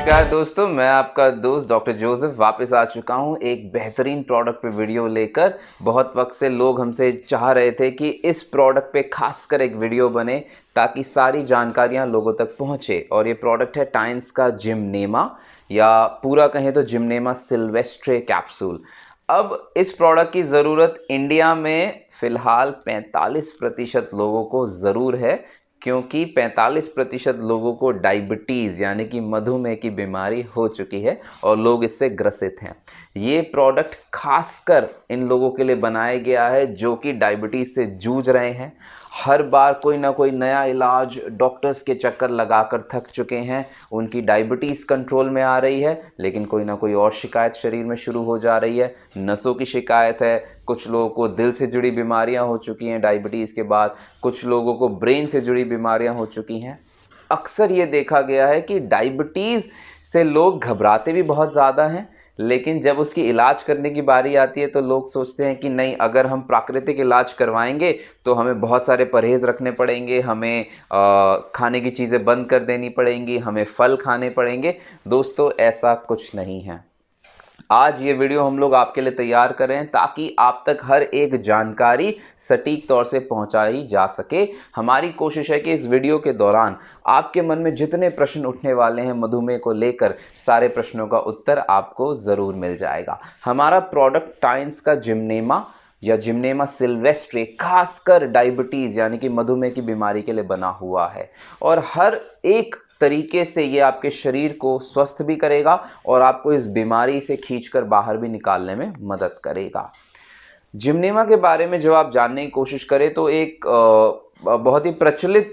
नमस्कार दोस्तों, मैं आपका दोस्त डॉक्टर जोसेफ वापस आ चुका हूं एक बेहतरीन प्रोडक्ट पे वीडियो लेकर। बहुत वक्त से लोग हमसे चाह रहे थे कि इस प्रोडक्ट पे खासकर एक वीडियो बने ताकि सारी जानकारियां लोगों तक पहुंचे। और ये प्रोडक्ट है टाइन्स का जिमनेमा, या पूरा कहें तो जिमनेमा सिल्वेस्ट्रे कैप्सूल। अब इस प्रोडक्ट की ज़रूरत इंडिया में फ़िलहाल 45% लोगों को ज़रूर है, क्योंकि 45% लोगों को डायबिटीज़ यानी कि मधुमेह की बीमारी हो चुकी है और लोग इससे ग्रसित हैं। ये प्रोडक्ट खासकर इन लोगों के लिए बनाया गया है जो कि डायबिटीज़ से जूझ रहे हैं। हर बार कोई ना कोई नया इलाज डॉक्टर्स के चक्कर लगाकर थक चुके हैं। उनकी डायबिटीज़ कंट्रोल में आ रही है, लेकिन कोई ना कोई और शिकायत शरीर में शुरू हो जा रही है। नसों की शिकायत है, कुछ लोगों को दिल से जुड़ी बीमारियां हो चुकी हैं डायबिटीज़ के बाद, कुछ लोगों को ब्रेन से जुड़ी बीमारियां हो चुकी हैं। अक्सर ये देखा गया है कि डायबिटीज़ से लोग घबराते भी बहुत ज़्यादा हैं, लेकिन जब उसकी इलाज करने की बारी आती है तो लोग सोचते हैं कि नहीं, अगर हम प्राकृतिक इलाज करवाएंगे तो हमें बहुत सारे परहेज़ रखने पड़ेंगे, हमें खाने की चीज़ें बंद कर देनी पड़ेंगी, हमें फल खाने पड़ेंगे। दोस्तों, ऐसा कुछ नहीं है। आज ये वीडियो हम लोग आपके लिए तैयार कर रहे हैं ताकि आप तक हर एक जानकारी सटीक तौर से पहुंचाई जा सके। हमारी कोशिश है कि इस वीडियो के दौरान आपके मन में जितने प्रश्न उठने वाले हैं मधुमेह को लेकर, सारे प्रश्नों का उत्तर आपको ज़रूर मिल जाएगा। हमारा प्रोडक्ट टाइन्स का जिमनेमा या जिमनेमा सिल्वेस्ट्रे खासकर डायबिटीज़ यानी कि मधुमेह की बीमारी के लिए बना हुआ है, और हर एक तरीके से ये आपके शरीर को स्वस्थ भी करेगा और आपको इस बीमारी से खींचकर बाहर भी निकालने में मदद करेगा। जिमनेमा के बारे में जब आप जानने की कोशिश करें तो एक बहुत ही प्रचलित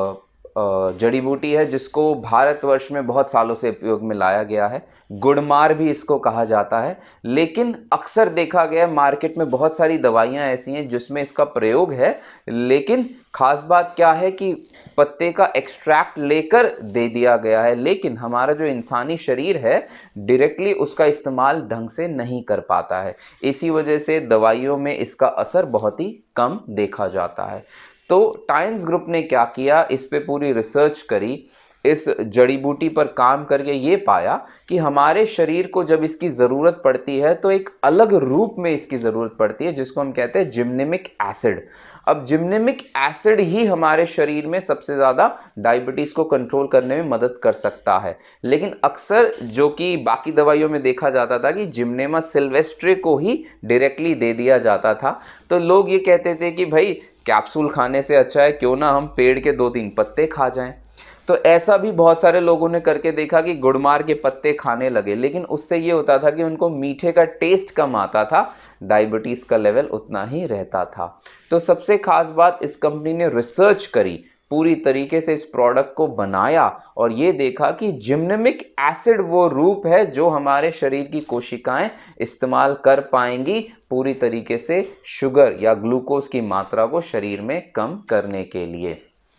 जड़ी बूटी है जिसको भारतवर्ष में बहुत सालों से उपयोग में लाया गया है। गुड़मार भी इसको कहा जाता है, लेकिन अक्सर देखा गया है मार्केट में बहुत सारी दवाइयां ऐसी हैं जिसमें इसका प्रयोग है, लेकिन खास बात क्या है कि पत्ते का एक्सट्रैक्ट लेकर दे दिया गया है, लेकिन हमारा जो इंसानी शरीर है डायरेक्टली उसका इस्तेमाल ढंग से नहीं कर पाता है। इसी वजह से दवाइयों में इसका असर बहुत ही कम देखा जाता है। तो टाइन्स ग्रुप ने क्या किया, इस पे पूरी रिसर्च करी, इस जड़ी बूटी पर काम करके ये पाया कि हमारे शरीर को जब इसकी ज़रूरत पड़ती है तो एक अलग रूप में इसकी ज़रूरत पड़ती है जिसको हम कहते हैं जिम्नेमिक एसिड। अब जिम्नेमिक एसिड ही हमारे शरीर में सबसे ज़्यादा डायबिटीज़ को कंट्रोल करने में मदद कर सकता है, लेकिन अक्सर जो कि बाकी दवाइयों में देखा जाता था कि जिमनेमा सिल्वेस्ट्रे को ही डायरेक्टली दे दिया जाता था। तो लोग ये कहते थे कि भाई कैप्सूल खाने से अच्छा है क्यों ना हम पेड़ के 2-3 पत्ते खा जाएं। तो ऐसा भी बहुत सारे लोगों ने करके देखा कि गुड़मार के पत्ते खाने लगे, लेकिन उससे ये होता था कि उनको मीठे का टेस्ट कम आता था, डायबिटीज़ का लेवल उतना ही रहता था। तो सबसे खास बात, इस कंपनी ने रिसर्च करी, पूरी तरीके से इस प्रोडक्ट को बनाया और ये देखा कि जिम्नेमिक एसिड वो रूप है जो हमारे शरीर की कोशिकाएं इस्तेमाल कर पाएंगी पूरी तरीके से शुगर या ग्लूकोज की मात्रा को शरीर में कम करने के लिए।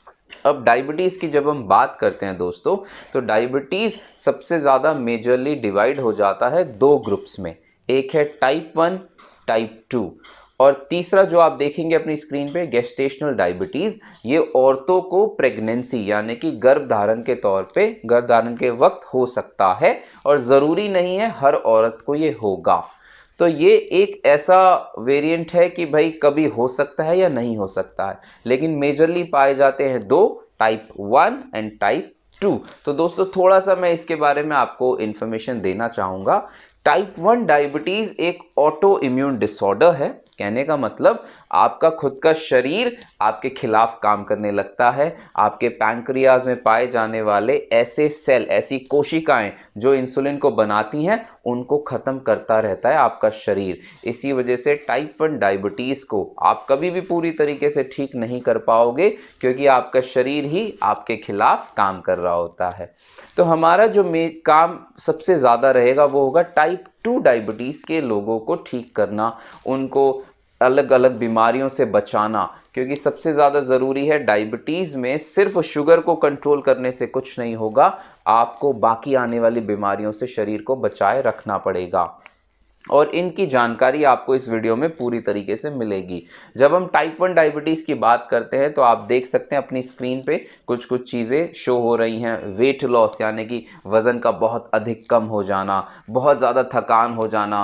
अब डायबिटीज़ की जब हम बात करते हैं दोस्तों, तो डायबिटीज़ सबसे ज़्यादा मेजरली डिवाइड हो जाता है 2 ग्रुप्स में। एक है टाइप 1, टाइप 2, और तीसरा जो आप देखेंगे अपनी स्क्रीन पे गेस्टेशनल डायबिटीज़। ये औरतों को प्रेगनेंसी यानी कि गर्भधारण के तौर पे गर्भधारण के वक्त हो सकता है, और ज़रूरी नहीं है हर औरत को ये होगा। तो ये एक ऐसा वेरिएंट है कि भाई कभी हो सकता है या नहीं हो सकता है, लेकिन मेजरली पाए जाते हैं 2, टाइप 1 एंड टाइप 2। तो दोस्तों, थोड़ा सा मैं इसके बारे में आपको इन्फॉर्मेशन देना चाहूँगा। टाइप 1 डायबिटीज़ एक ऑटो इम्यून डिसऑर्डर है। कहने का मतलब आपका खुद का शरीर आपके खिलाफ काम करने लगता है। आपके पैंक्रियाज में पाए जाने वाले ऐसे सेल, ऐसी कोशिकाएं जो इंसुलिन को बनाती हैं, उनको ख़त्म करता रहता है आपका शरीर। इसी वजह से टाइप 1 डायबिटीज़ को आप कभी भी पूरी तरीके से ठीक नहीं कर पाओगे, क्योंकि आपका शरीर ही आपके खिलाफ काम कर रहा होता है। तो हमारा जो काम सबसे ज़्यादा रहेगा वो होगा टाइप 2 डायबिटीज़ के लोगों को ठीक करना, उनको अलग अलग बीमारियों से बचाना, क्योंकि सबसे ज़्यादा ज़रूरी है डायबिटीज़ में सिर्फ शुगर को कंट्रोल करने से कुछ नहीं होगा, आपको बाकी आने वाली बीमारियों से शरीर को बचाए रखना पड़ेगा। और इनकी जानकारी आपको इस वीडियो में पूरी तरीके से मिलेगी। जब हम टाइप 1 डायबिटीज़ की बात करते हैं तो आप देख सकते हैं अपनी स्क्रीन पे कुछ कुछ चीज़ें शो हो रही हैं। वेट लॉस यानी कि वज़न का बहुत अधिक कम हो जाना, बहुत ज़्यादा थकान हो जाना,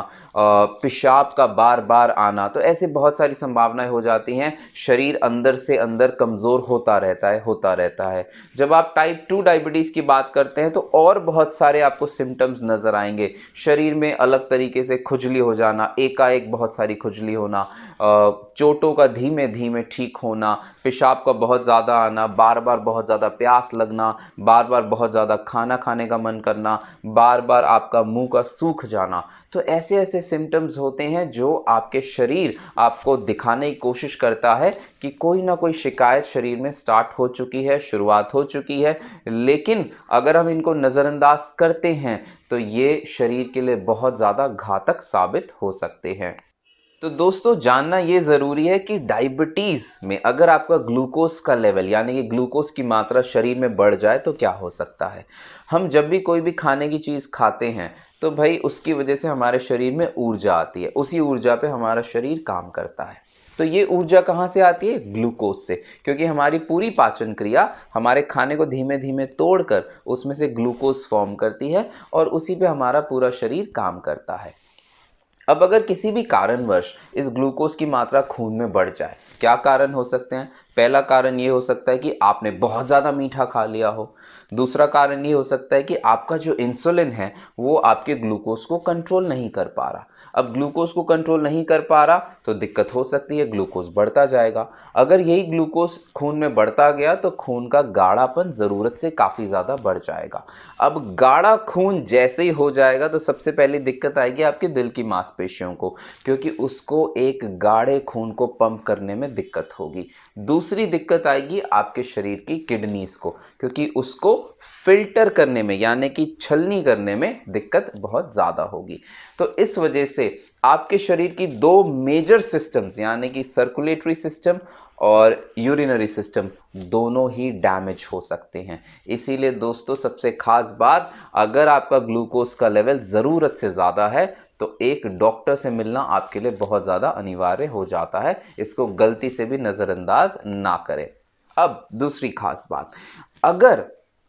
पेशाब का बार बार आना, तो ऐसे बहुत सारी संभावनाएं हो जाती हैं। शरीर अंदर से अंदर कमज़ोर होता रहता है। जब आप टाइप 2 डायबिटीज़ की बात करते हैं तो और बहुत सारे आपको सिम्टम्स नज़र आएंगे। शरीर में अलग तरीके से खुजली हो जाना, एकाएक बहुत सारी खुजली होना, चोटों का धीमे धीमे ठीक होना, पेशाब का बहुत ज़्यादा आना, बार बार बहुत ज़्यादा प्यास लगना, बार बार बहुत ज़्यादा खाना खाने का मन करना, बार बार आपका मुंह का सूख जाना। तो ऐसे ऐसे सिम्टम्स होते हैं जो आपके शरीर आपको दिखाने की कोशिश करता है कि कोई ना कोई शिकायत शरीर में स्टार्ट हो चुकी है, शुरुआत हो चुकी है। लेकिन अगर हम इनको नज़रअंदाज करते हैं तो ये शरीर के लिए बहुत ज़्यादा घातक साबित हो सकते हैं। तो दोस्तों, जानना ये ज़रूरी है कि डायबिटीज़ में अगर आपका ग्लूकोज का लेवल यानी कि ग्लूकोज की मात्रा शरीर में बढ़ जाए तो क्या हो सकता है। हम जब भी कोई भी खाने की चीज़ खाते हैं तो भाई उसकी वजह से हमारे शरीर में ऊर्जा आती है, उसी ऊर्जा पे हमारा शरीर काम करता है। तो ये ऊर्जा कहाँ से आती है? ग्लूकोज से, क्योंकि हमारी पूरी पाचन क्रिया हमारे खाने को धीमे धीमे तोड़कर उसमें से ग्लूकोज फॉर्म करती है और उसी पे हमारा पूरा शरीर काम करता है। अब अगर किसी भी कारणवश इस ग्लूकोज की मात्रा खून में बढ़ जाए, क्या कारण हो सकते हैं? पहला कारण ये हो सकता है कि आपने बहुत ज़्यादा मीठा खा लिया हो। दूसरा कारण ये हो सकता है कि आपका जो इंसुलिन है वो आपके ग्लूकोज को कंट्रोल नहीं कर पा रहा। अब ग्लूकोज को कंट्रोल नहीं कर पा रहा तो दिक्कत हो सकती है, ग्लूकोज बढ़ता जाएगा। अगर यही ग्लूकोज खून में बढ़ता गया तो खून का गाढ़ापन ज़रूरत से काफ़ी ज़्यादा बढ़ जाएगा। अब गाढ़ा खून जैसे ही हो जाएगा तो सबसे पहली दिक्कत आएगी आपके दिल की मांसपेशियों को, क्योंकि उसको एक गाढ़े खून को पंप करने में दिक्कत होगी। दूसरी दिक्कत आएगी आपके शरीर की किडनीज को, क्योंकि उसको फिल्टर करने में यानी कि छलनी करने में दिक्कत बहुत ज़्यादा होगी। तो इस वजह से आपके शरीर की दो मेजर सिस्टम्स यानी कि सर्कुलेटरी सिस्टम और यूरिनरी सिस्टम दोनों ही डैमेज हो सकते हैं। इसीलिए दोस्तों, सबसे खास बात, अगर आपका ग्लूकोज का लेवल ज़रूरत से ज़्यादा है तो एक डॉक्टर से मिलना आपके लिए बहुत ज़्यादा अनिवार्य हो जाता है। इसको गलती से भी नज़रअंदाज ना करें। अब दूसरी खास बात, अगर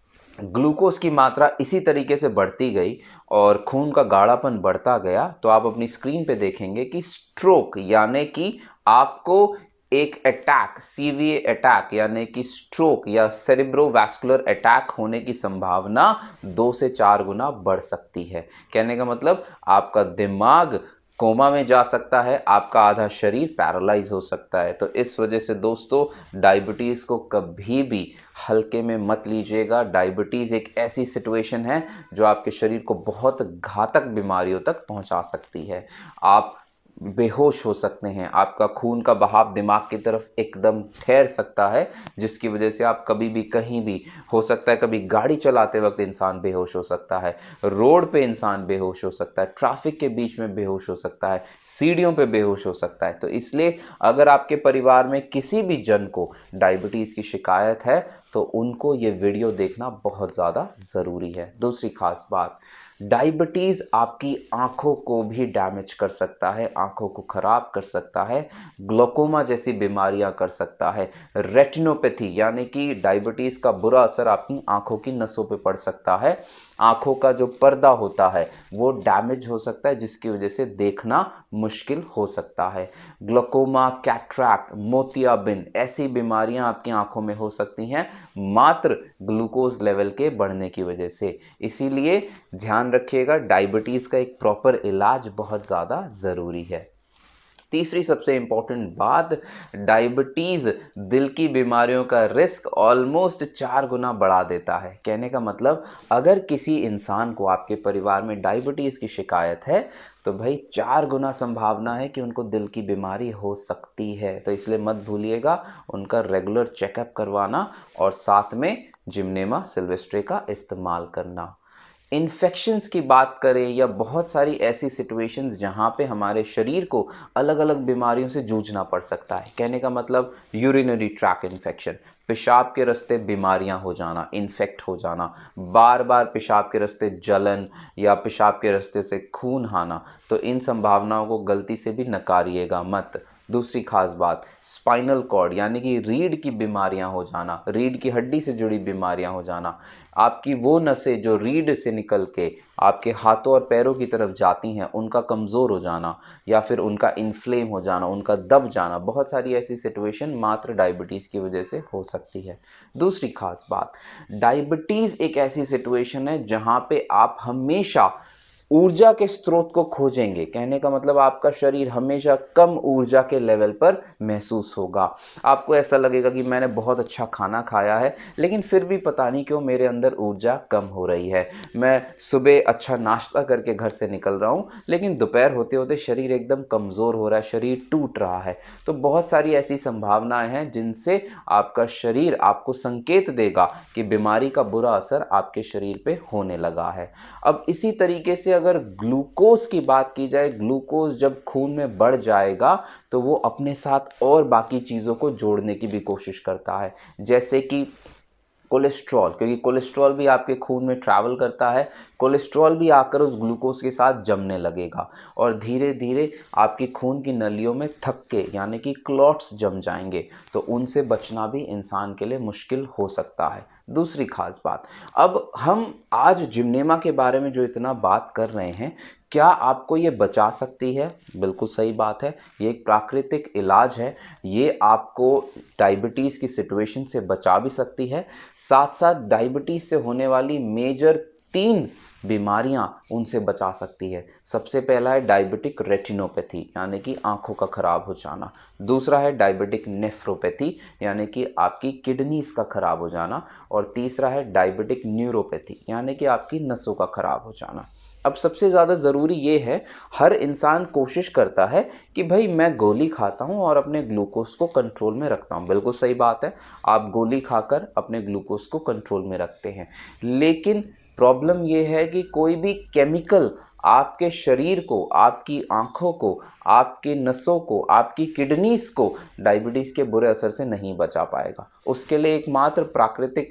ग्लूकोज की मात्रा इसी तरीके से बढ़ती गई और खून का गाढ़ापन बढ़ता गया तो आप अपनी स्क्रीन पे देखेंगे कि स्ट्रोक यानी कि आपको एक अटैक, सीवीए अटैक यानी कि स्ट्रोक या सेरिब्रोवैस्कुलर अटैक होने की संभावना 2 से 4 गुना बढ़ सकती है। कहने का मतलब आपका दिमाग कोमा में जा सकता है, आपका आधा शरीर पैरालाइज हो सकता है। तो इस वजह से दोस्तों, डायबिटीज़ को कभी भी हल्के में मत लीजिएगा। डायबिटीज़ एक ऐसी सिचुएशन है जो आपके शरीर को बहुत घातक बीमारियों तक पहुंचा सकती है। आप बेहोश हो सकते हैं, आपका खून का बहाव दिमाग की तरफ एकदम ठहर सकता है, जिसकी वजह से आप कभी भी कहीं भी, हो सकता है कभी गाड़ी चलाते वक्त इंसान बेहोश हो सकता है, रोड पे इंसान बेहोश हो सकता है, ट्रैफिक के बीच में बेहोश हो सकता है, सीढ़ियों पे बेहोश हो सकता है। तो इसलिए अगर आपके परिवार में किसी भी जन को डायबिटीज़ की शिकायत है तो उनको ये वीडियो देखना बहुत ज़्यादा ज़रूरी है। दूसरी खास बात, डायबिटीज़ आपकी आँखों को भी डैमेज कर सकता है, आँखों को ख़राब कर सकता है, ग्लोकोमा जैसी बीमारियां कर सकता है, रेटिनोपैथी यानी कि डायबिटीज़ का बुरा असर आपकी आँखों की नसों पे पड़ सकता है, आँखों का जो पर्दा होता है वो डैमेज हो सकता है, जिसकी वजह से देखना मुश्किल हो सकता है। ग्लोकोमा, कैटरैक्ट, मोतियाबिंद ऐसी बीमारियां आपकी आँखों में हो सकती हैं मात्र ग्लूकोज लेवल के बढ़ने की वजह से। इसीलिए ध्यान रखिएगा, डायबिटीज़ का एक प्रॉपर इलाज बहुत ज़्यादा ज़रूरी है। तीसरी सबसे इम्पॉर्टेंट बात, डायबिटीज़ दिल की बीमारियों का रिस्क ऑलमोस्ट 4 गुना बढ़ा देता है। कहने का मतलब, अगर किसी इंसान को आपके परिवार में डायबिटीज़ की शिकायत है तो भाई 4 गुना संभावना है कि उनको दिल की बीमारी हो सकती है। तो इसलिए मत भूलिएगा उनका रेगुलर चेकअप करवाना और साथ में जिमनेमा सिल्वेस्ट्रे का इस्तेमाल करना। इन्फेक्शंस की बात करें या बहुत सारी ऐसी सिचुएशंस जहाँ पे हमारे शरीर को अलग अलग बीमारियों से जूझना पड़ सकता है। कहने का मतलब यूरिनरी ट्रैक इन्फेक्शन, पेशाब के रास्ते बीमारियाँ हो जाना, इन्फेक्ट हो जाना, बार बार पेशाब के रास्ते जलन या पेशाब के रास्ते से खून आना, तो इन संभावनाओं को गलती से भी नकारिएगा मत। दूसरी खास बात, स्पाइनल कॉर्ड यानी कि रीढ़ की बीमारियां हो जाना, रीढ़ की हड्डी से जुड़ी बीमारियां हो जाना, आपकी वो नसें जो रीढ़ से निकल के आपके हाथों और पैरों की तरफ जाती हैं उनका कमज़ोर हो जाना या फिर उनका इन्फ्लेम हो जाना, उनका दब जाना, बहुत सारी ऐसी सिचुएशन मात्र डायबिटीज़ की वजह से हो सकती है। दूसरी खास बात, डायबिटीज़ एक ऐसी सिचुएशन है जहाँ पे आप हमेशा ऊर्जा के स्रोत को खोजेंगे। कहने का मतलब आपका शरीर हमेशा कम ऊर्जा के लेवल पर महसूस होगा। आपको ऐसा लगेगा कि मैंने बहुत अच्छा खाना खाया है लेकिन फिर भी पता नहीं क्यों मेरे अंदर ऊर्जा कम हो रही है। मैं सुबह अच्छा नाश्ता करके घर से निकल रहा हूँ लेकिन दोपहर होते होते शरीर एकदम कमज़ोर हो रहा है, शरीर टूट रहा है। तो बहुत सारी ऐसी संभावनाएं हैं जिनसे आपका शरीर आपको संकेत देगा कि बीमारी का बुरा असर आपके शरीर पे होने लगा है। अब इसी तरीके से अगर ग्लूकोज की बात की जाए, ग्लूकोज जब खून में बढ़ जाएगा तो वो अपने साथ और बाकी चीज़ों को जोड़ने की भी कोशिश करता है, जैसे कि कोलेस्ट्रॉल, क्योंकि कोलेस्ट्रॉल भी आपके खून में ट्रैवल करता है। कोलेस्ट्रॉल भी आकर उस ग्लूकोज के साथ जमने लगेगा और धीरे धीरे आपकी खून की नलियों में थक्के यानी कि क्लॉट्स जम जाएंगे, तो उनसे बचना भी इंसान के लिए मुश्किल हो सकता है। दूसरी खास बात, अब हम आज जिमनेमा के बारे में जो इतना बात कर रहे हैं, क्या आपको ये बचा सकती है? बिल्कुल सही बात है, ये एक प्राकृतिक इलाज है। ये आपको डायबिटीज़ की सिचुएशन से बचा भी सकती है, साथ साथ डायबिटीज़ से होने वाली मेजर 3 बीमारियां उनसे बचा सकती है। सबसे पहला है डायबिटिक रेटिनोपैथी यानी कि आंखों का खराब हो जाना। दूसरा है डायबिटिक नेफ्रोपैथी यानी कि आपकी किडनीज का खराब हो जाना। और तीसरा है डायबिटिक न्यूरोपैथी यानी कि आपकी नसों का खराब हो जाना। अब सबसे ज़्यादा ज़रूरी ये है, हर इंसान कोशिश करता है कि भाई मैं गोली खाता हूँ और अपने ग्लूकोज को कंट्रोल में रखता हूँ। बिल्कुल सही बात है, आप गोली खाकर अपने ग्लूकोज को कंट्रोल में रखते हैं, लेकिन प्रॉब्लम ये है कि कोई भी केमिकल आपके शरीर को, आपकी आँखों को, आपके नसों को, आपकी किडनीज को डायबिटीज़ के बुरे असर से नहीं बचा पाएगा। उसके लिए एकमात्र प्राकृतिक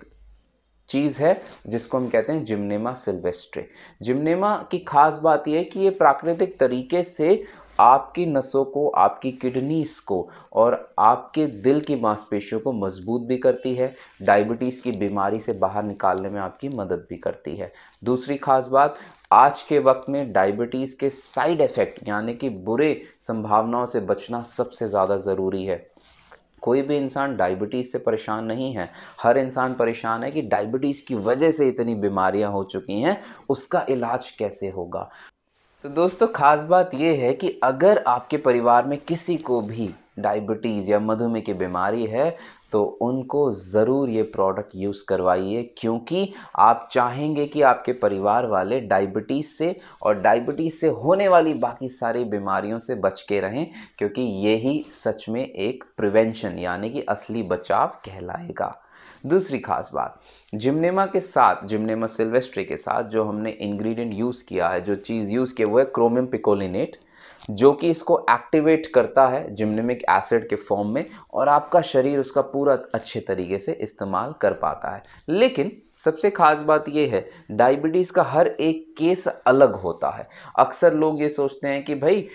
चीज़ है जिसको हम कहते हैं जिमनेमा सिल्वेस्ट्रे। जिमनेमा की खास बात यह है कि ये प्राकृतिक तरीके से आपकी नसों को, आपकी किडनीज को और आपके दिल की मांसपेशियों को मजबूत भी करती है, डायबिटीज़ की बीमारी से बाहर निकालने में आपकी मदद भी करती है। दूसरी खास बात, आज के वक्त में डायबिटीज़ के साइड इफ़ेक्ट यानी कि बुरे संभावनाओं से बचना सबसे ज़्यादा ज़रूरी है। कोई भी इंसान डायबिटीज़ से परेशान नहीं है, हर इंसान परेशान है कि डायबिटीज़ की वजह से इतनी बीमारियां हो चुकी हैं, उसका इलाज कैसे होगा। तो दोस्तों खास बात यह है कि अगर आपके परिवार में किसी को भी डायबिटीज़ या मधुमेह की बीमारी है तो उनको ज़रूर ये प्रोडक्ट यूज़ करवाइए, क्योंकि आप चाहेंगे कि आपके परिवार वाले डायबिटीज़ से और डायबिटीज़ से होने वाली बाकी सारी बीमारियों से बच के रहें, क्योंकि यही सच में एक प्रिवेंशन यानी कि असली बचाव कहलाएगा। दूसरी खास बात, जिमनेमा के साथ, जिमनेमा सिल्वेस्ट्रे के साथ जो हमने इंग्रेडिएंट यूज़ किया है, जो चीज़ यूज़ किया वो है क्रोमियम पिकोलिनेट, जो कि इसको एक्टिवेट करता है जिमनेमिक एसिड के फॉर्म में और आपका शरीर उसका पूरा अच्छे तरीके से इस्तेमाल कर पाता है। लेकिन सबसे खास बात यह है, डायबिटीज़ का हर एक केस अलग होता है। अक्सर लोग ये सोचते हैं कि भाई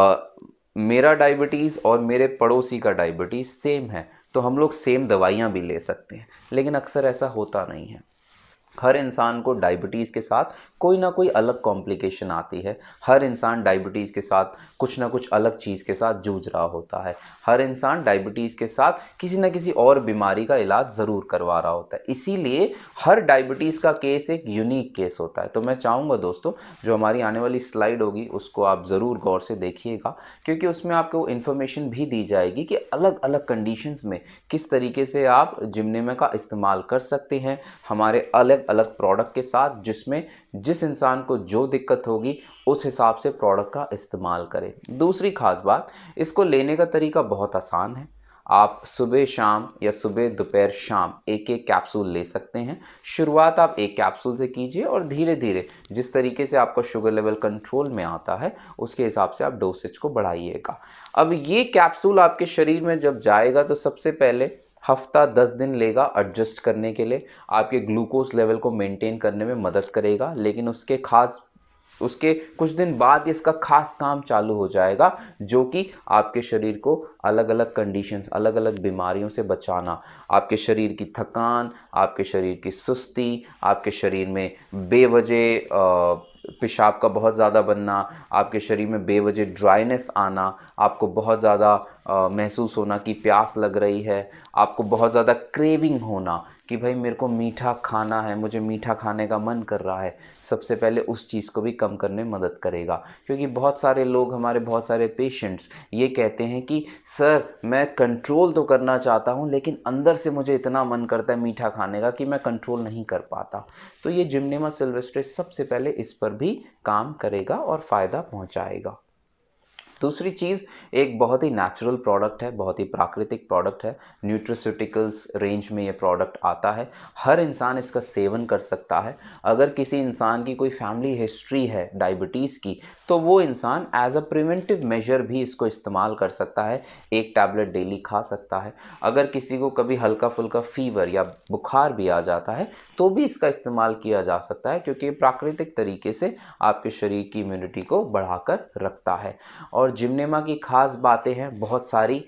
मेरा डायबिटीज़ और मेरे पड़ोसी का डायबिटीज़ सेम है तो हम लोग सेम दवाइयाँ भी ले सकते हैं, लेकिन अक्सर ऐसा होता नहीं है। हर इंसान को डायबिटीज़ के साथ कोई ना कोई अलग कॉम्प्लिकेशन आती है। हर इंसान डायबिटीज़ के साथ कुछ ना कुछ अलग चीज़ के साथ जूझ रहा होता है। हर इंसान डायबिटीज़ के साथ किसी ना किसी और बीमारी का इलाज ज़रूर करवा रहा होता है। इसीलिए हर डायबिटीज़ का केस एक यूनिक केस होता है। तो मैं चाहूँगा दोस्तों, जो हमारी आने वाली स्लाइड होगी उसको आप ज़रूर गौर से देखिएगा, क्योंकि उसमें आपको इन्फॉर्मेशन भी दी जाएगी कि अलग अलग कंडीशंस में किस तरीके से आप जिमनेमा का इस्तेमाल कर सकते हैं हमारे अलग अलग प्रोडक्ट के साथ, जिसमें जिस इंसान को जो दिक्कत होगी उस हिसाब से प्रोडक्ट का इस्तेमाल करें। दूसरी खास बात, इसको लेने का तरीका बहुत आसान है। आप सुबह शाम या सुबह दोपहर शाम एक एक कैप्सूल ले सकते हैं। शुरुआत आप एक कैप्सूल से कीजिए और धीरे धीरे जिस तरीके से आपका शुगर लेवल कंट्रोल में आता है उसके हिसाब से आप डोसेज को बढ़ाइएगा। अब ये कैप्सूल आपके शरीर में जब जाएगा तो सबसे पहले हफ्ता 10 दिन लेगा एडजस्ट करने के लिए, आपके ग्लूकोज लेवल को मेंटेन करने में मदद करेगा, लेकिन उसके कुछ दिन बाद इसका खास काम चालू हो जाएगा, जो कि आपके शरीर को अलग अलग कंडीशंस, अलग अलग बीमारियों से बचाना, आपके शरीर की थकान, आपके शरीर की सुस्ती, आपके शरीर में बेवजह पेशाब का बहुत ज़्यादा बनना, आपके शरीर में बेवजह ड्राइनेस आना, आपको बहुत ज़्यादा महसूस होना कि प्यास लग रही है, आपको बहुत ज़्यादा क्रेविंग होना कि भाई मेरे को मीठा खाना है, मुझे मीठा खाने का मन कर रहा है, सबसे पहले उस चीज़ को भी कम करने में मदद करेगा। क्योंकि बहुत सारे लोग, हमारे बहुत सारे पेशेंट्स ये कहते हैं कि सर मैं कंट्रोल तो करना चाहता हूँ लेकिन अंदर से मुझे इतना मन करता है मीठा खाने का कि मैं कंट्रोल नहीं कर पाता। तो ये जिमनेमा सिल्वेस्ट्रे सबसे पहले इस पर भी काम करेगा और फ़ायदा पहुँचाएगा। दूसरी चीज़, एक बहुत ही नेचुरल प्रोडक्ट है, बहुत ही प्राकृतिक प्रोडक्ट है, न्यूट्रास्यूटिकल्स रेंज में ये प्रोडक्ट आता है, हर इंसान इसका सेवन कर सकता है। अगर किसी इंसान की कोई फैमिली हिस्ट्री है डायबिटीज़ की तो वो इंसान एज अ प्रिवेंटिव मेजर भी इसको इस्तेमाल कर सकता है, एक टैबलेट डेली खा सकता है। अगर किसी को कभी हल्का फुल्का फीवर या बुखार भी आ जाता है तो भी इसका इस्तेमाल किया जा सकता है, क्योंकि प्राकृतिक तरीके से आपके शरीर की इम्यूनिटी को बढ़ाकर रखता है। और जिमनेमा की ख़ास बातें हैं बहुत सारी,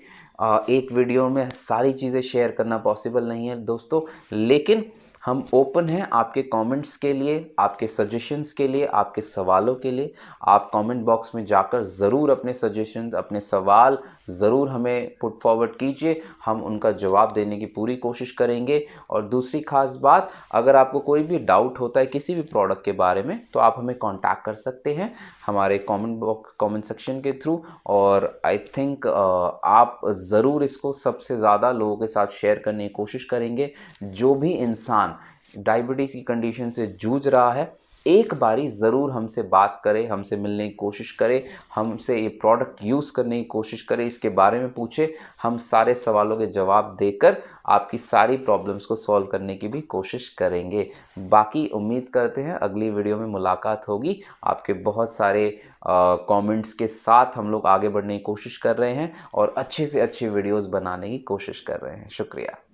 एक वीडियो में सारी चीज़ें शेयर करना पॉसिबल नहीं है दोस्तों, लेकिन हम ओपन हैं आपके कमेंट्स के लिए, आपके सजेशंस के लिए, आपके सवालों के लिए। आप कमेंट बॉक्स में जाकर ज़रूर अपने सजेशंस, अपने सवाल ज़रूर हमें पुट फॉरवर्ड कीजिए, हम उनका जवाब देने की पूरी कोशिश करेंगे। और दूसरी ख़ास बात, अगर आपको कोई भी डाउट होता है किसी भी प्रोडक्ट के बारे में तो आप हमें कांटेक्ट कर सकते हैं हमारे कमेंट सेक्शन के थ्रू। और आई थिंक आप ज़रूर इसको सबसे ज़्यादा लोगों के साथ शेयर करने की कोशिश करेंगे। जो भी इंसान डायबिटीज़ की कंडीशन से जूझ रहा है, एक बारी ज़रूर हमसे बात करे, हमसे मिलने की कोशिश करे, हमसे ये प्रोडक्ट यूज़ करने की कोशिश करे, इसके बारे में पूछे, हम सारे सवालों के जवाब देकर आपकी सारी प्रॉब्लम्स को सॉल्व करने की भी कोशिश करेंगे। बाकी उम्मीद करते हैं अगली वीडियो में मुलाकात होगी। आपके बहुत सारे कमेंट्स के साथ हम लोग आगे बढ़ने की कोशिश कर रहे हैं और अच्छे से अच्छे वीडियोज़ बनाने की कोशिश कर रहे हैं। शुक्रिया।